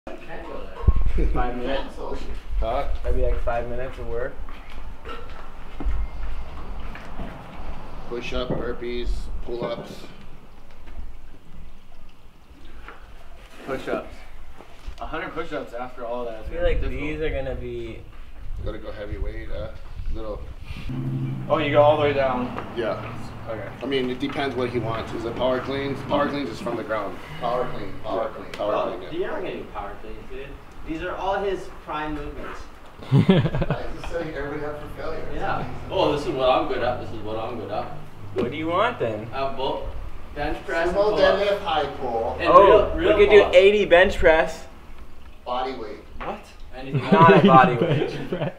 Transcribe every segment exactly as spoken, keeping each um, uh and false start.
Five minutes. Huh? Maybe like five minutes of work. Push up, burpees, pull ups. Push ups. A hundred push ups after all that. I feel like these are gonna be. Gotta go heavyweight, uh, little. Oh, you go all the way down. Yeah. Okay. I mean, it depends what he wants. Is it power cleans? Power cleans is from the ground. Power clean. Power Yeah. clean. Power Oh, clean. Yeah. you're not gonna do power cleans, dude. These are all his prime movements. I just setting everybody up for failure. Yeah. Oh, this is what I'm good at. This is what I'm good at. What do you want then? Uh, both bench press and Sumo pull ups. deadlift, high pull, And Oh, real, real we could do pull-ups. eighty bench press. body weight. What? Anything Not else? a body weight.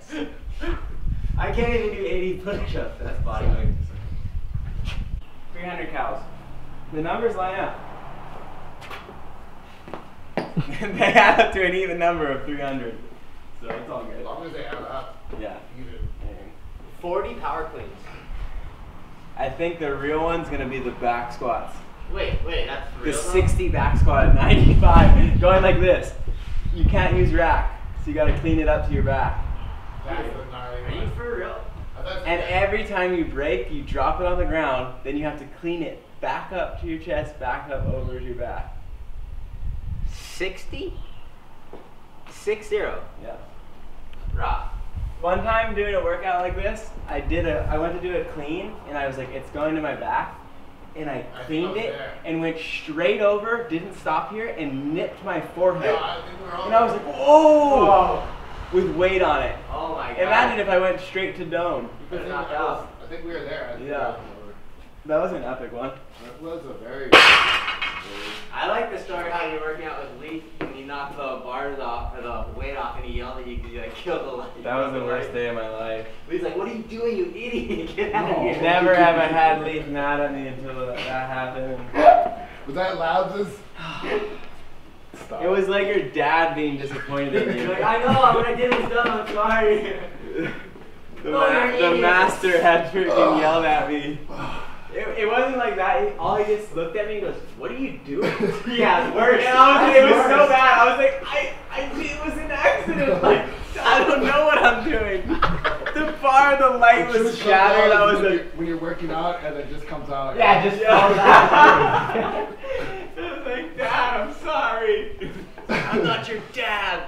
I can't even do eighty push-ups. That's body weight. three hundred cows. The numbers line up. They add up to an even number of three hundred. So it's all As good. long as they add up. Yeah. Even. forty power cleans. I think the real one's gonna be the back squats. Wait, wait, that's The real. though? sixty back squat at ninety-five, going like this. You can't use rack, so you gotta clean it up to your back. That's the gnarly Are you one. for real? I thought- And every time you break, you drop it on the ground, then you have to clean it back up to your chest, back up over to your back. sixty? Six zero. Yeah. Raw. One time doing a workout like this, I did a, I went to do a clean, and I was like, it's going to my back, and I I cleaned think I it, was there. and went straight over, didn't stop here, and nipped my forehead. Yeah, I think we're all And I was like, whoa! With weight on it. Oh my god. Imagine if I went straight to dome. I think, knocked I was- out. I think we were there. I think Yeah. we were- That was an epic one. That was a very. I like the story how you're working out with Leaf when you knocked the bars off, or the weight off, and he yelled at you because you like killed the light. That was the worst day of my life. He's like, what are you doing, you idiot? Get out of here. Never have I had Leaf mad at me until that happened. Was that Labs'? Stop. It was like your dad being disappointed in you. You're like, I know, what I did was dumb, I'm sorry. The, Oh, ma- you're an the idiot. master had freaking Ugh. yelled at me. It, it wasn't like that. He, all he just looked at me and goes, "What are you doing?" Yeah, it's worse. And I was, it was That's so worse. bad. I was like, I, I, it was an accident. Like, I don't know what I'm doing. The bar, the light The was truth shattered. comes out I was when like, you're- when you're working out and it just comes out. Yeah, just Yeah. falls out. I was like, Dad, I'm sorry. I'm not your dad.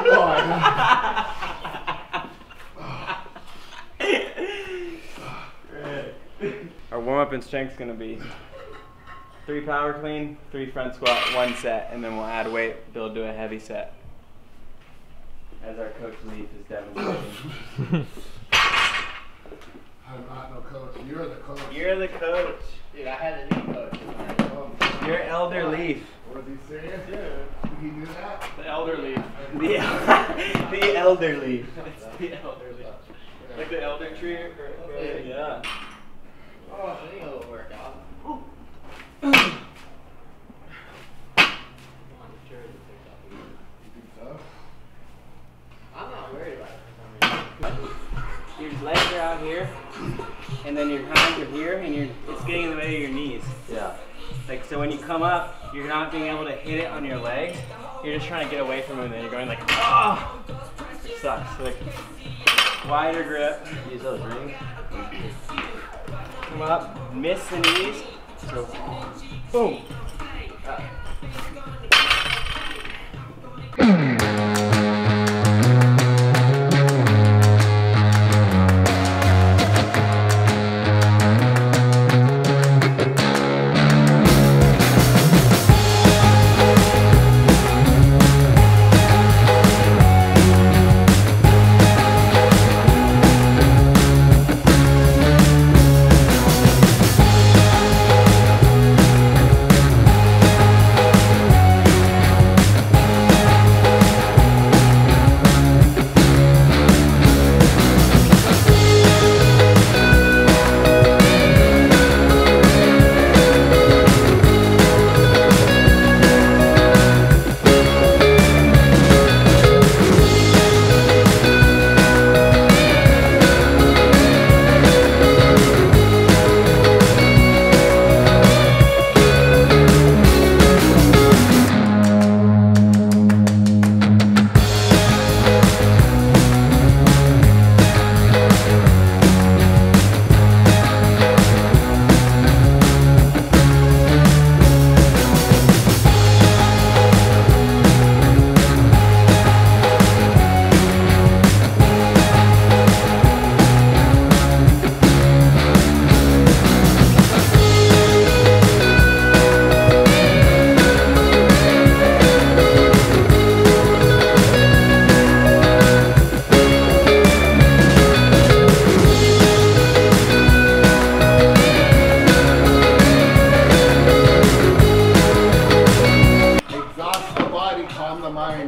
Our warm-up and strength's gonna be three power clean, three front squat, one set, and then we'll add weight, build to a heavy set. As our coach Leaf is demonstrating. I'm not no coach. You're the coach. You're the coach. Dude, I had a new coach. You're Elder Leaf. Was he serious? Did he do that? The elderly. The, the Elder Leaf. It's the elderly. Like the elder tree? Or, or, yeah. Oh, I think it'll work out. You think so? I'm not worried about it. Your legs are out here, and then your hands are here, and you're, it's getting in the way of your knees. Yeah. Like, so when you come up, you're not being able to hit it on your legs. You're just trying to get away from it, and then you're going like, oh! It sucks. So like, wider grip. Use those rings. Come up, miss the knees. So, boom.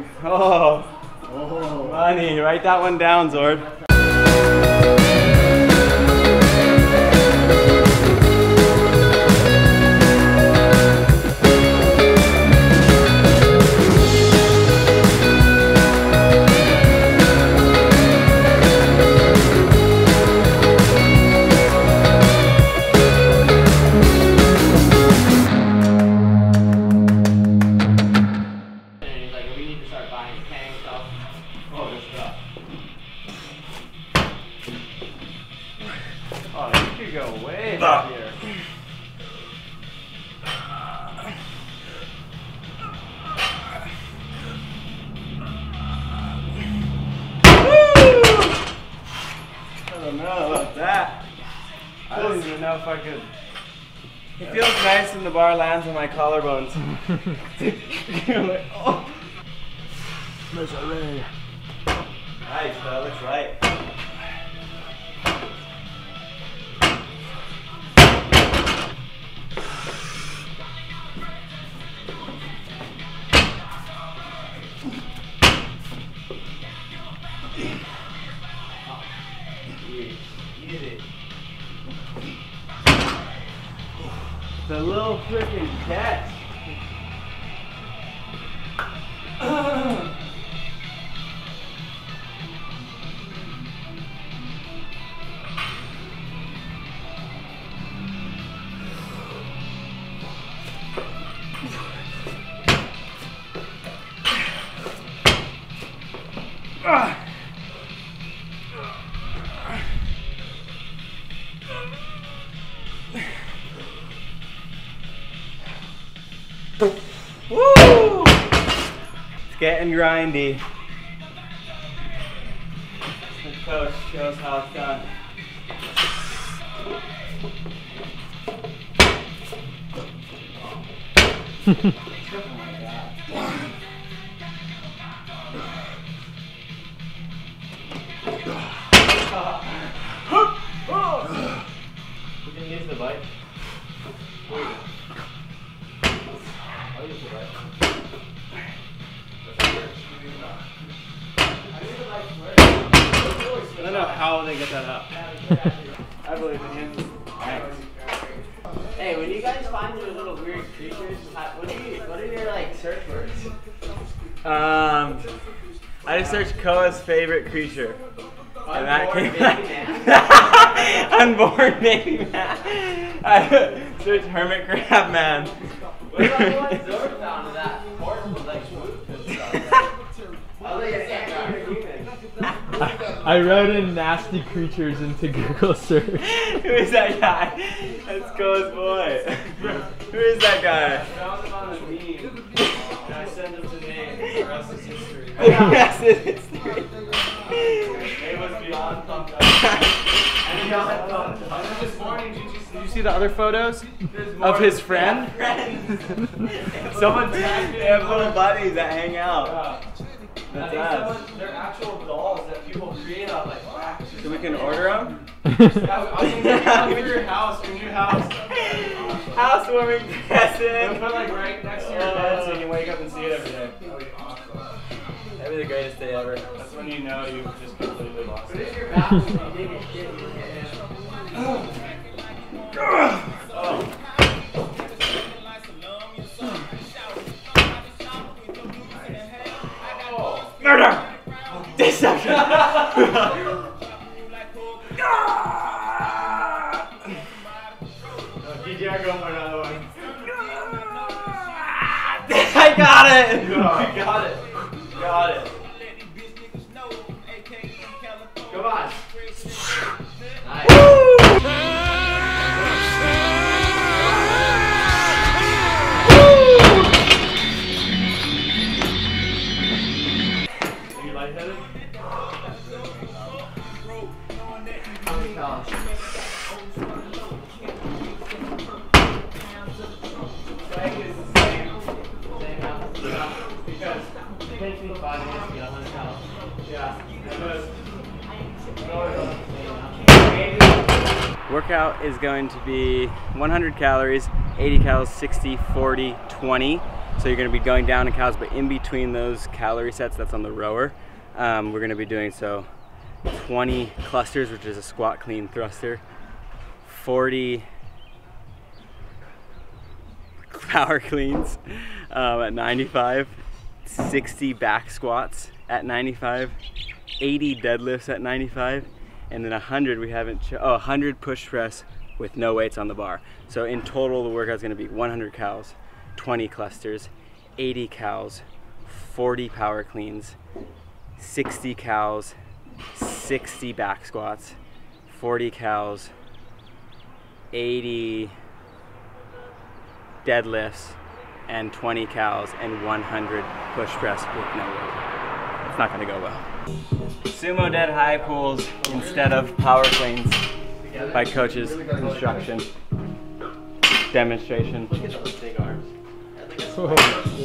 Oh, oh, money. Write that one down, Zoard. Oh, you could go way back here. Woo! I don't know about that. I don't even know if I could. It feels nice when the bar lands on my collarbones. Like, oh. Nice, that looks right. The little freaking catch. Woo! It's getting grindy. The coach shows how it's done. Oh my God. You can use the bike. I'll use the bike. I don't know how they get that up. I believe in you. Thanks. Hey, when you guys find your little weird creatures, how, what do you, what are your like search words? Um, I just searched Koa's favorite creature. And that came baby Unborn baby man. I searched hermit crab man. What about the one Zoard found in that horse with like swoop and stuff? I was like, I can't I wrote in nasty creatures into Google search. Who is that guy? That's Koa's boy. Who is that guy? I found him on the meme. And I sent him to Nate. The rest is history. The rest is history. Nate was beyond pumped up. And he got pumped up. And then this morning, did you, did you see the other photos of his friend? Someone tagged me. They have little buddies that hang out. Yeah. That's I us. think someone, they're actual dolls that people create out of like wax. So we can order them? Yeah, I was gonna come to your house, your new house. Housewarming We'll present. put like right next to your bed so you can wake up and see it every day. That would be awesome. That'd be the greatest day ever. That's when you know you just completely lost What it. is your bathroom when you dig your shit in your head? Oh. Murder! Deception! Oh, D J, go for another one. I got it! You got it. Got it. Come on. Nice. Woo! Are you lightheaded? Swag is the same. Same house. Because it takes me five minutes to get a hundred house. Yeah. Because Workout is going to be one hundred calories, eighty calories, sixty, forty, twenty. So you're gonna be going down in cows, but in between those calorie sets that's on the rower, um, we're gonna be doing so twenty clusters, which is a squat clean thruster, forty power cleans um, at ninety-five, sixty back squats at ninety-five, eighty deadlifts at ninety-five, and then one hundred we haven't, oh, one hundred push press with no weights on the bar. So in total, the workout's gonna be one hundred cows, twenty clusters, eighty cows, forty power cleans, sixty cows, sixty back squats, forty cows, eighty deadlifts, and twenty cows, and one hundred push press with no weight. It's not gonna go well. Sumo dead high pulls instead of power cleans by coach's instruction. Demonstration. Look at those big arms. Oh,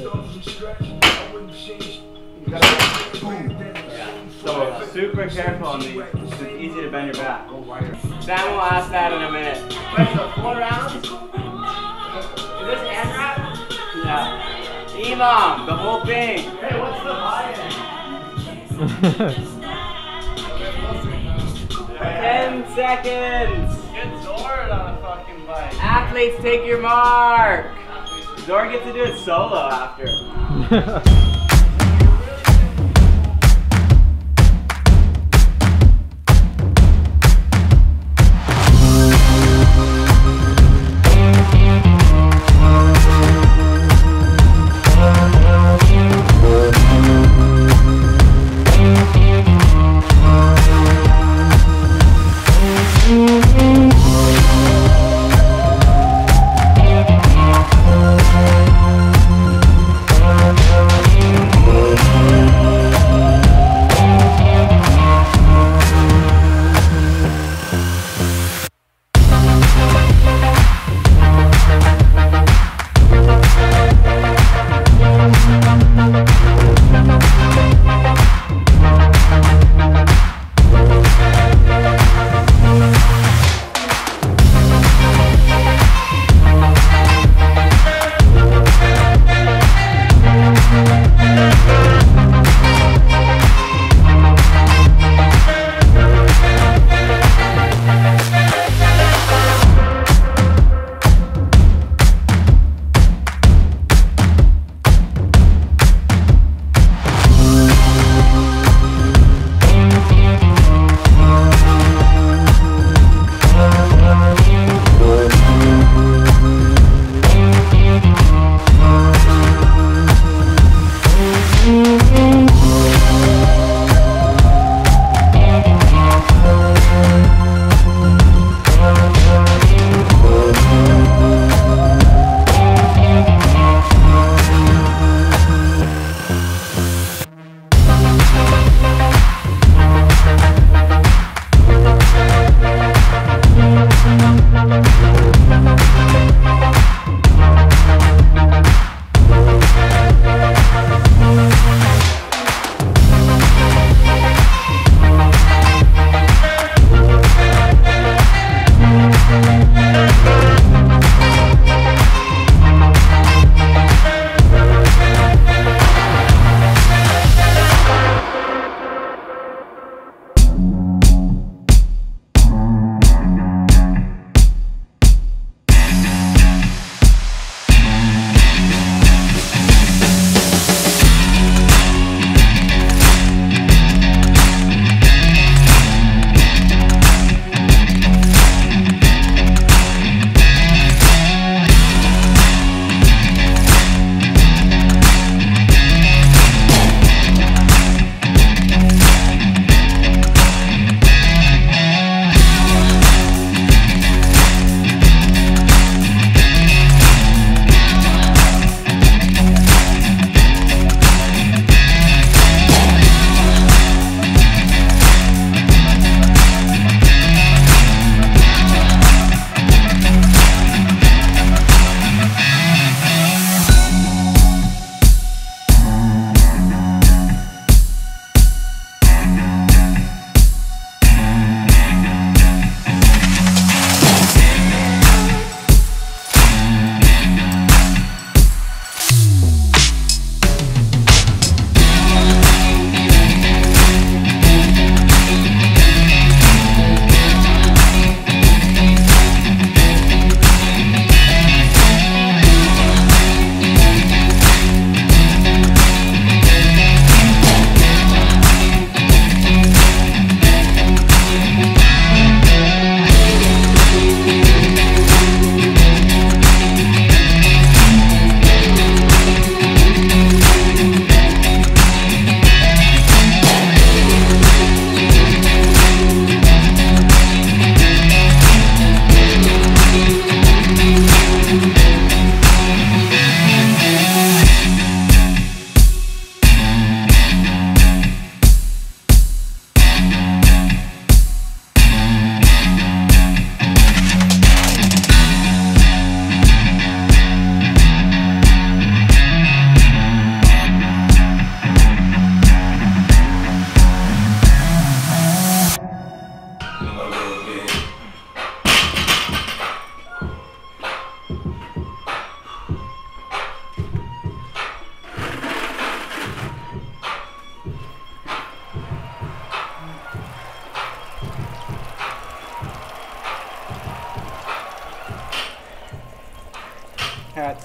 So super careful on these. It's easy to bend your back. Sam will ask that in a minute. Wait, so four rounds? Is this AMRAP? Yeah. Imam, the whole thing. Hey, what's the buy-in? Ten seconds. Get Zoard on a fucking bike. Athletes, take your mark. Zoard gets to do it solo after.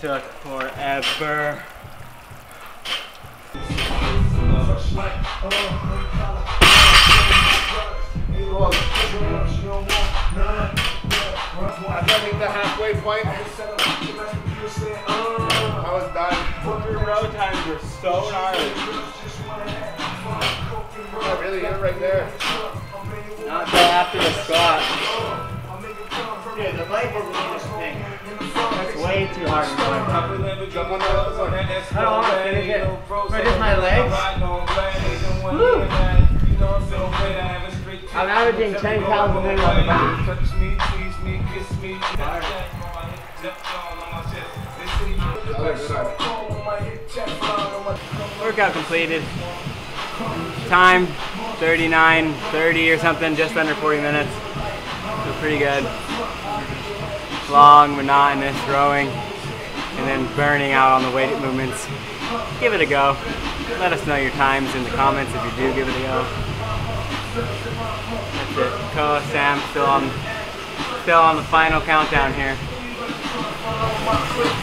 took forever. After I think the halfway point, I was done. Your row times were so gnarly. Oh, really? You're right there. Not until after the squat. Dude, the bike isn't even a thing. That's way too hard to do. Jump on the other one. I don't want to finish it. Wait, just my legs? Woo! I'm averaging ten pounds a minute on the bike. Workout completed. Time thirty-nine thirty or something, just under forty minutes. So pretty good. Long, monotonous rowing, and then burning out on the weighted movements. Give it a go. Let us know your times in the comments if you do give it a go. That's it. Ko, Sam, still on, still on the final countdown here.